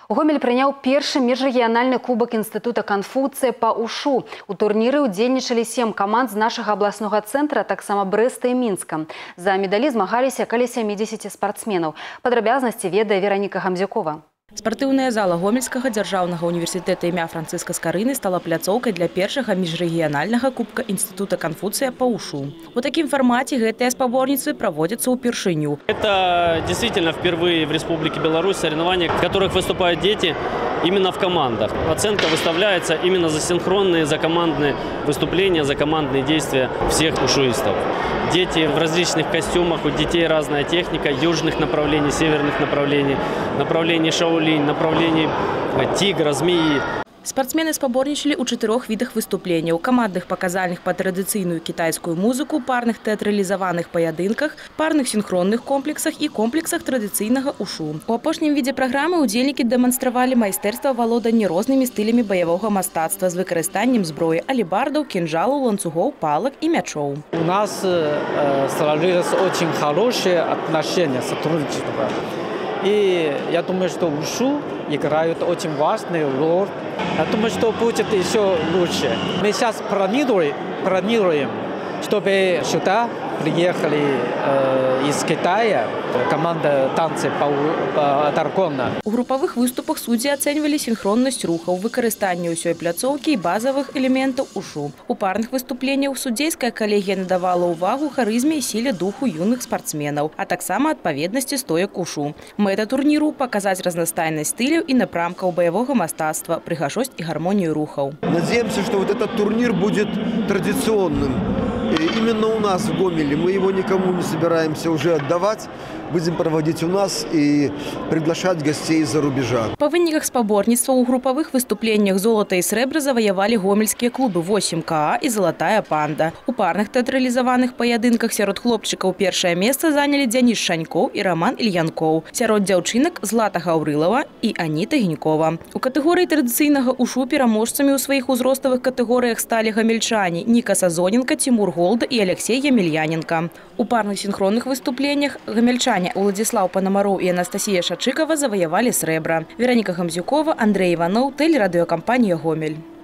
Гомель прыняў першы міжрэгіянальны кубак інстытута Канфуцыя па ушу. У турніры ўдзельнічалі 7 каманд з нашага абласнога цэнтра, таксама Брэста і Мінска. За медалі змагаліся каля 70 спартсменаў. Падрабязнасці ведае Вераніка Гамзюкова. Спартыўная зала Гомельскага дзяржаўнага універсітэта імя Францыска Скарыны стала пляцоўкай для першага міжрэгіянальнага кубка інстытута Канфуцыя па ушу. У такім фармаце гэтыя спаборніцтвы праводзяцца ўпершыню. Это действительно впервые в Республике Беларусь соревнования, в которых выступают дети именно в командах. Оценка выставляется именно за синхронные, за командные выступления, за командные действия всех ушуистов. Дети в различных костюмах, у детей разная техника, южных направлений, северных направлений, направлений шаолинь, направлений тигра, змеи. Спортсмены спаборнічалі ў 4 відах выступленняў: камандных паказальных па традыцыйную кітайскую музыку, парных тэатралізаваных паядынках, парных сінхронных комплексах і комплексах традыцыйнага ушу. У апошнім відзе праграмы ўдзельнікі дэманстравалі майстэрства валодання рознымі стылямі баявога мастацтва з выкарыстаннем зброі, алебардаў, кинжалаў, ланцугоў, палак і мячоў. У нас сложилось очень хорошее отношение, сотрудничество. И я думаю, что ушу играют очень важную роль. Я думаю, что будет еще лучше. Мы сейчас планируем, чтобы сюда приехали из Китая команда танцы по дракона. У групавых выступах суддзі ацэньвалі сінхроннасць рухаў, выкарыстанне ўсёй пляцоўкі і базавых элементаў ушу. У парных выступленнях судзейская калегія надавала ўвагу харызме і сіле духу юных спартсменаў, а таксама адпаведнасці стоек ушу. Мэта турніру – паказаць разнастайнасць стыляў і напрамкаў баявога мастацтва, прыгажосць і гармонію рухаў. Надеемся, что вот этот турнир будет традиционным. Именно у нас в Гомеле. Мы его никому не собираемся уже отдавать. Будем проводить у нас и приглашать гостей из-за рубежа. По выніках спаборніцтва у групавых выступленнях золата і срэбра заваявалі гомельскія клубы 8КА і Залатая панда. У парных тэатралізаваных паядынках сярод хлопчыкаў першае месца занялі Дзяніс Шанькоў і Роман Ільянкоў. Сярод дзяўчынак Злата Гаўрылава і Аніта Гінькова. У катэгорыі традыцыйнага ушу пераможцамі ў сваіх узроставых катэгорыях сталі гамельчане Ніка Сазоненка, Тимур Голда і Алексей Ямельяненко. У парных сінхронных выступленнях гамельчане Владислав Панамароў і Анастасія Шачыкова заваявалі срэбра. Вераніка Гамзюкова, Андрей Иванов, телерадиокомпания «Гомель».